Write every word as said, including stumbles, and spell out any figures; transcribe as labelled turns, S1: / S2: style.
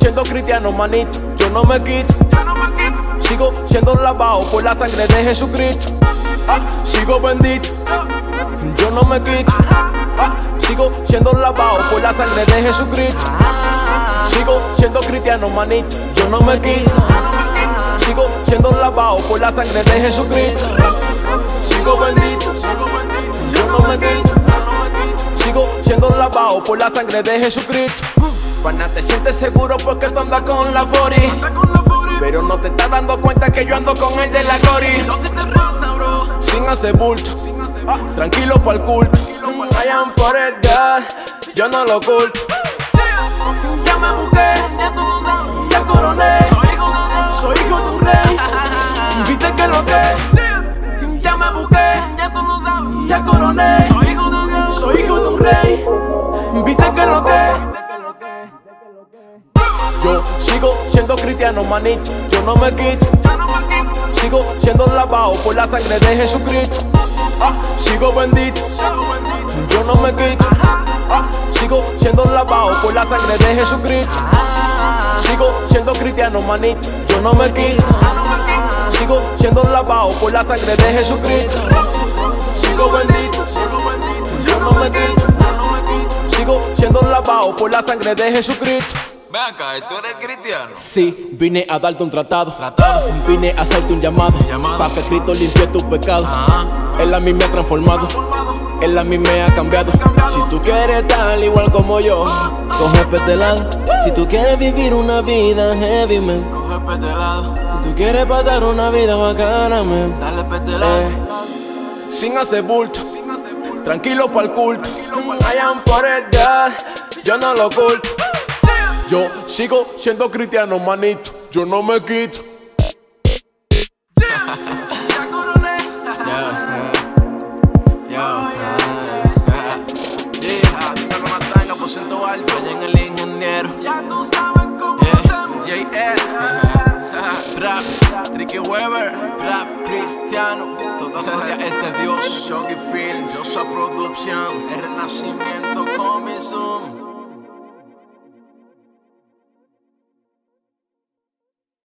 S1: siendo cristiano, manito, yo no me quito. Sigo siendo lavado por la sangre de Jesucristo. Ah, sigo bendito, yo no me quito. Ah, sigo siendo lavado por la sangre de Jesucristo. Sigo siendo cristiano, manito, yo no me quito. Sigo siendo lavado por la sangre de Jesucristo. Sigo bendito, yo no me quito. Sigo siendo lavado por la sangre de Jesucristo. Pana, te sientes seguro porque tú andas con la forty, pero no te estás dando cuenta que yo ando con el de la Gori. Sin hacer bulto, tranquilo pa'l culto. I am for it, God, yo no lo oculto. Ya me busqué, ya coroné. Soy hijo de un rey, viste que lo que. Ya me busqué, ya coroné. Soy hijo de un rey, viste que lo que. Yo sigo siendo cristiano, manito, yo no me quito. Sigo siendo lavado por la sangre de Jesucristo. Ah, sigo bendito, yo no me quito. Ah, sigo siendo lavado por la sangre de Jesucristo. Sigo siendo cristiano, manito, yo no me quito. Sigo siendo lavado por la sangre de Jesucristo. Sigo bendito, yo no me quito. Sigo siendo lavado por la sangre de Jesucristo.
S2: Ven acá, ¿tú eres cristiano?
S1: Sí, vine a darte un tratado.
S2: ¿Tratado?
S1: Vine a hacerte un llamado,
S2: ¿Llamado?
S1: para que Cristo limpie tus pecados.
S2: Ajá.
S1: Él a mí me ha transformado, Él a mí me ha cambiado. Si tú quieres estar igual como yo, coge petelado. Si tú quieres vivir una vida heavy, man,
S2: Coge petelado.
S1: si tú quieres pasar una vida bacana, man,
S2: Dale petelado.
S1: eh, sin hacer bulto, tranquilo pa'l culto. I am for it, God, yo no lo oculto. Yo sigo siendo cristiano, manito, yo no me quito.
S2: Allá en el ingeniero.
S3: Ya tú sabes cómo hacemos.
S2: J L Rap, Ricky Weber, Rap Cristiano. Toda gloria es de Dios. Shogi Film, Joshua Production, El Renacimiento Coming Soon.